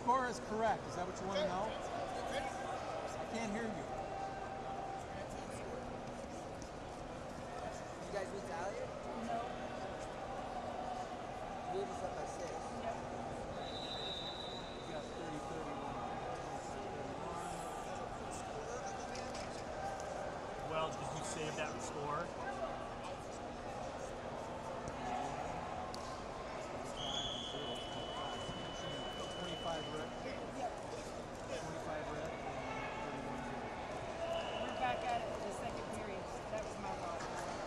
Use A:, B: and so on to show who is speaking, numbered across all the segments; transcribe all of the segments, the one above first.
A: score is correct. Is that what you want to know? I can't hear you.
B: You guys beat Talia?
C: No.
B: You beat us up by 6.
C: Yep.
A: You got 30-31.
D: Well, did you save that score?
C: We're back at it for the second period. That was my fault.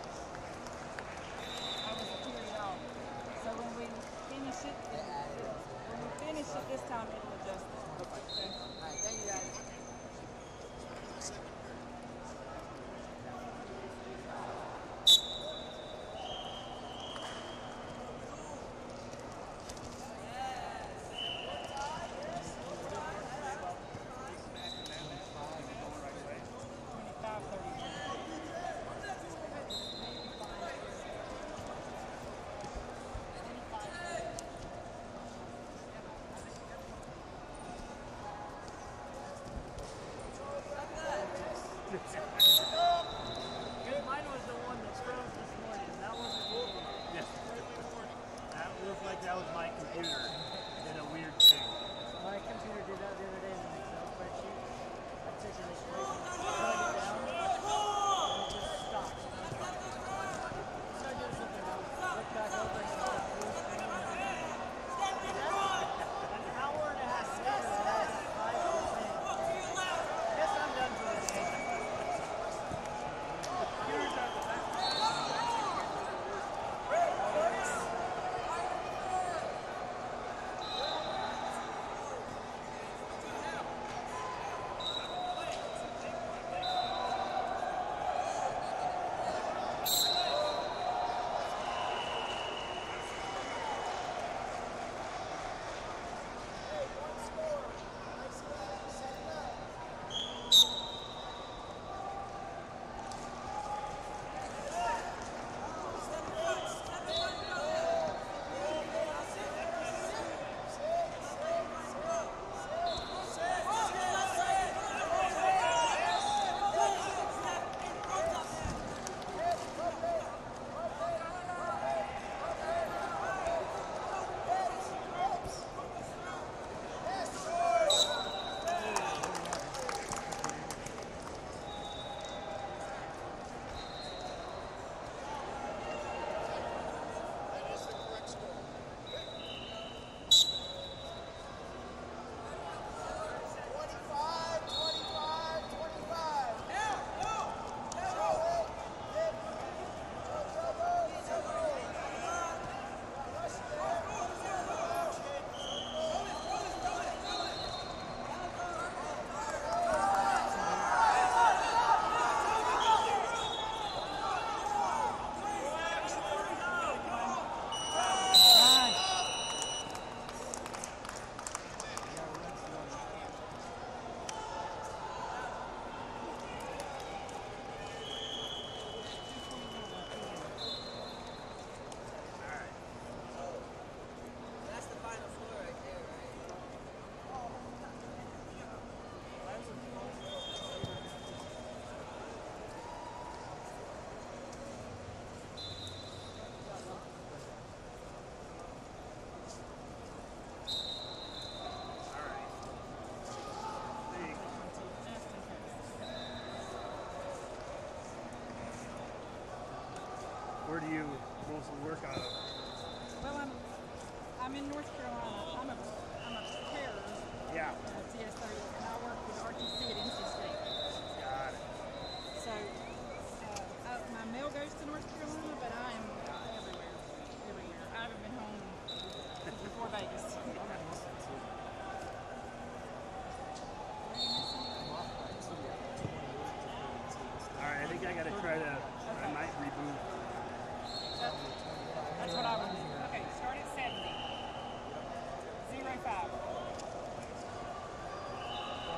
C: I was a period off. So when we finish it, this time it'll adjust it. Okay.
B: Alright, thank you guys.
E: Mine was the one that froze this morning. That wasn't good.
D: Yes. That looked like that was my computer. Did a weird thing.
E: My computer did that the other day in an Excel spreadsheet. I took an equation, plug it down, and it just stopped. So I did something else. Looked back over and saw the blue screen. An hour and a half later, I had 5%. Guess I'm done for the day. Computers are the best.
B: That's the final score right there, right?
D: Where do you mostly work out of?
C: Well, I'm in North Carolina. I'm a preparer
D: Yeah.
C: at TS30, and I work with RTC at NC State.
D: Got it.
C: So my mail goes to North Carolina, but I am everywhere, every year. I haven't been home before Vegas.
D: Alright, I think I gotta try to, I might reboot.
C: That's what I would do. Okay, start at 70. 0-5.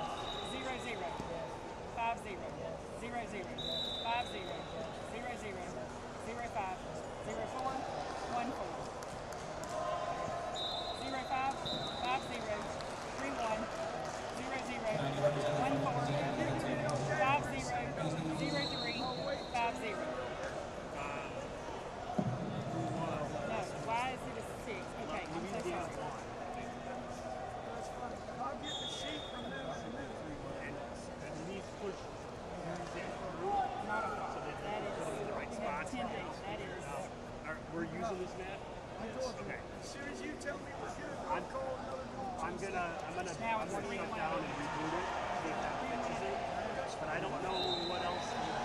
D: using this map? Okay.
A: As soon as you tell me we're good,
D: I'm-
A: I'll call another call.
D: I'm gonna shut down and reboot it, see if that fixes it. But I don't know what else.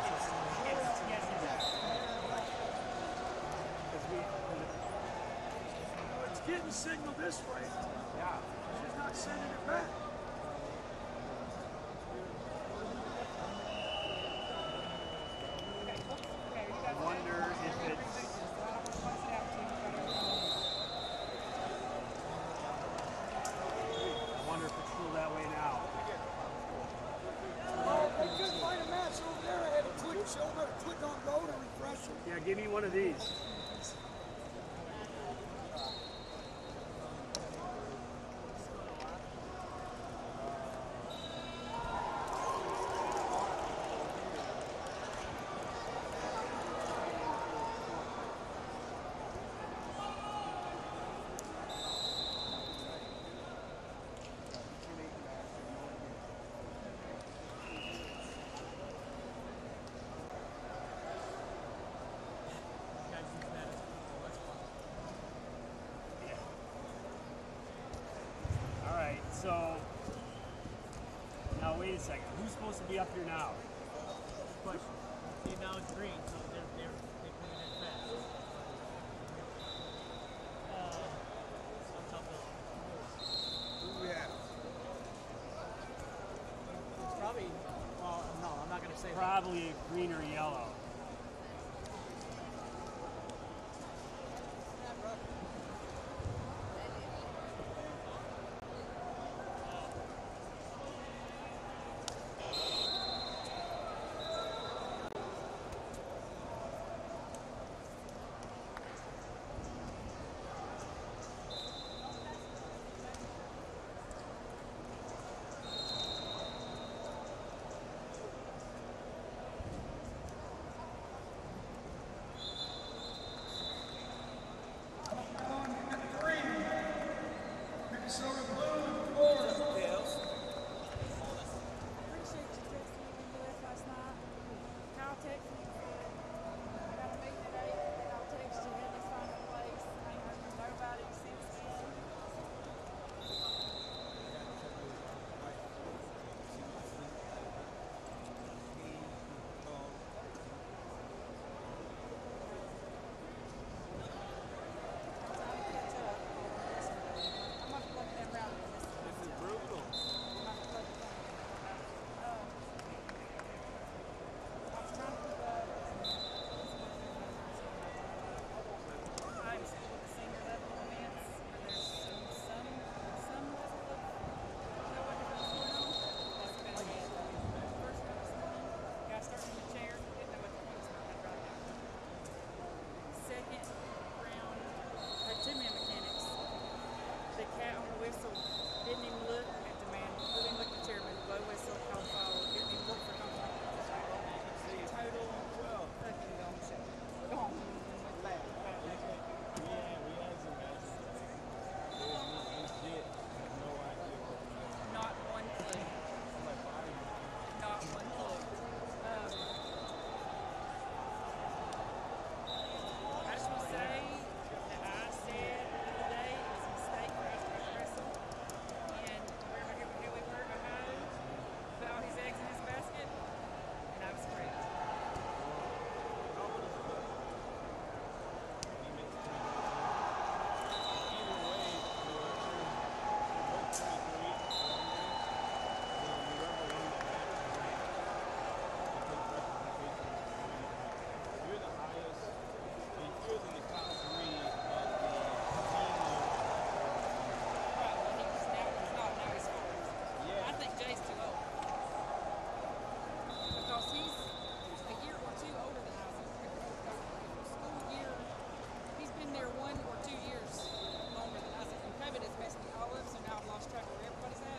D: Because we,
A: It's getting signal this way.
D: yeah.
A: She's not sending it back.
D: I wonder if it's. I wonder if it's still that way now.
A: Oh, they couldn't find a match over there. I had to click, show better click on go to refresh it.
D: Yeah, give me one of these. Alright, so now wait a second. Who's supposed to be up here now?
E: Question. See, now it's green, so they're coming in fast. Top hill.
A: Who we have?
E: It's probably, well, no, I'm not going to say that.
D: Probably green or yellow.
A: Minnesota Blue, Florida.
C: Appreciate you texting me when you left last night. Kyle texted me and said, I got a meeting at 8 and I'll text you. Let's find a place. I ain't heard from nobody since then. I'm gonna plug them around in this.
E: This is brutal.
C: I'm gonna plug them. I'm trying to keep up. I'm still at the senior level events where there's some level of know what goes on. That's been bad. First one this morning, guy started in the chair, didn't know what the points were, had right down. Second round, had two man mechanics. The cat on the whistle didn't even look at the man, wouldn't even look at the chairman, blow whistle, call foul, didn't even look for comfort. Total fucking gone shit. Gone. Went bad. Not one clue. Not one clue. I just want to say that I said the other day it was a mistake for us to wrestle. And wherever here we were, Ohio, put all his eggs in his basket, and I was correct. Right, well, he's not, now he's 4. I think Jay's too old. Because he's a year or two older than I was. School year, he's been there 1 or 2 years longer than us. And COVID has messed me all up, so now I've lost track of where everybody's at.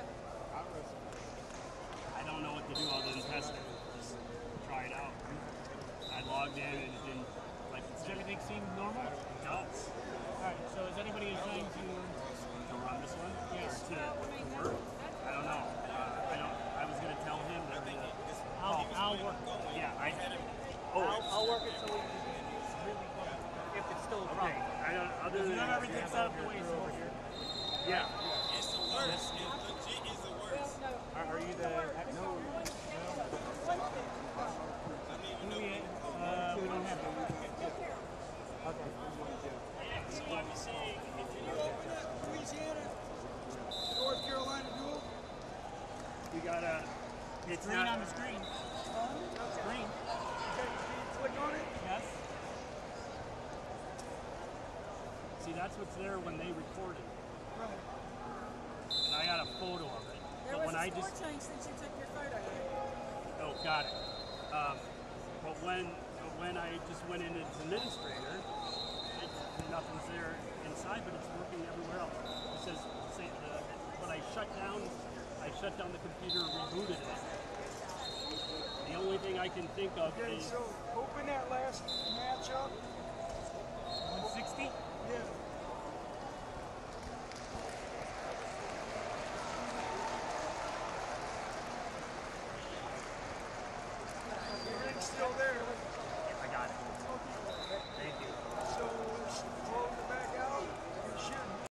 D: I don't know what to do other than test it. Just try it out. I logged in and it didn't like it
E: Does
D: said
E: everything seem normal?
D: it does.
E: Alright, so is anybody assigned to
D: To run this one?
E: Yeah.
D: Or to
C: Well, I mean,
D: work? I don't know. I was gonna tell him that.
E: I'll work.
D: Yeah, I.
E: I'll work it so we can really if it's still a
D: Okay,
E: problem.
D: Yeah.
F: It's the worst. It legit is the worst.
D: Are you the no? We don't have it.
E: Okay.
D: So I'm saying if
A: You open that Louisiana, North Carolina duel.
D: you gotta, it's
E: Green
D: not
E: on the screen. Green.
A: Okay, click on it.
E: Yes.
D: See, that's what's there when they recorded,
A: Right.
D: and I got a photo of it.
C: There
D: But
C: was
D: when
C: a
D: I
C: score
D: just
C: change since you took your photo.
D: oh, got it. But when I just went in as administrator, nothing's there inside, but it's working everywhere else. It says, when I shut down the computer, rebooted it. The only thing I can think of
A: Okay,
D: is
A: so open that last match up.
E: 160.